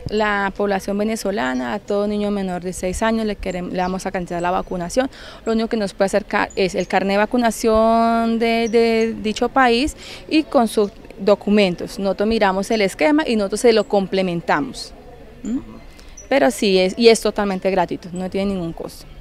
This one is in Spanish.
La población venezolana, a todo niño menor de 6 años le vamos a cancelar la vacunación. Lo único que nos puede acercar es el carnet de vacunación de dicho país y con sus documentos. Nosotros miramos el esquema y nosotros se lo complementamos. Pero sí, es totalmente gratuito, no tiene ningún costo.